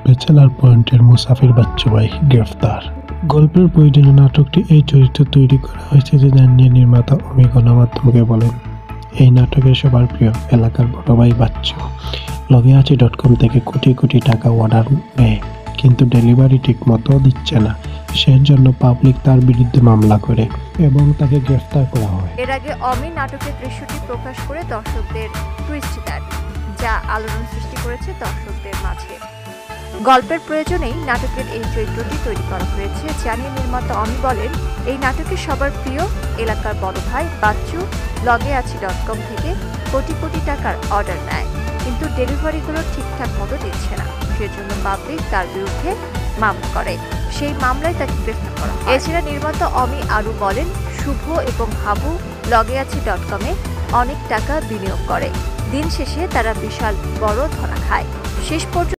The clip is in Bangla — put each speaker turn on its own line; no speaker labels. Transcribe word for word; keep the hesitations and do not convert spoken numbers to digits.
ব্যাচেলার পয়েন্টের মুসাফির বাচ্চু ভাই গ্রেফতার। গল্পের প্রয়োজনে নাটকটি এই চরিত্র তৈরি করা হয়েছে যে জানিয়ে নির্মাতা অমি গণমাধ্যমকে বলেন, এই নাটকের সবার প্রিয় এলাকার বড় ভাই বাচ্চু লগে আছে ডটকম থেকে কোটি কোটি টাকা অর্ডার নেয়, কিন্তু ডেলিভারি ঠিক মতো দিচ্ছে না। সেই জন্য পাবলিক তার বিরুদ্ধে মামলা করে এবং তাকে গ্রেফতার করা হয়।
এর আগে অমি নাটকের দৃশ্যটি প্রকাশ করে দর্শকদের টুইস্ট দেন, যা আলোড়ন সৃষ্টি করেছে দর্শকদের মাঝে। গল্পের প্রয়োজনেই নাটকের এই চরিত্রটি তৈরি করা হয়েছে জানিয়ে নির্মাতা অমি বলেন, এই নাটকের সবার প্রিয় এলাকার বড় ভাই বাচ্চু লগে আছে ডটকম থেকে কোটি কোটি টাকার অর্ডার নেয়, কিন্তু ডেলিভারিগুলো ঠিকঠাক মতো দিচ্ছে না। সেজন্য পাবলিক তার বিরুদ্ধে মামলা করে, সেই মামলায় তাকে গ্রেফতার করা হয়। এছাড়া নির্মাতা অমি আরও বলেন, শুভ এবং হাবু লগে আছে ডটকমে অনেক টাকা বিনিয়োগ করে, দিন শেষে তারা বিশাল বড় ধরা খায়। শেষ পর্যন্ত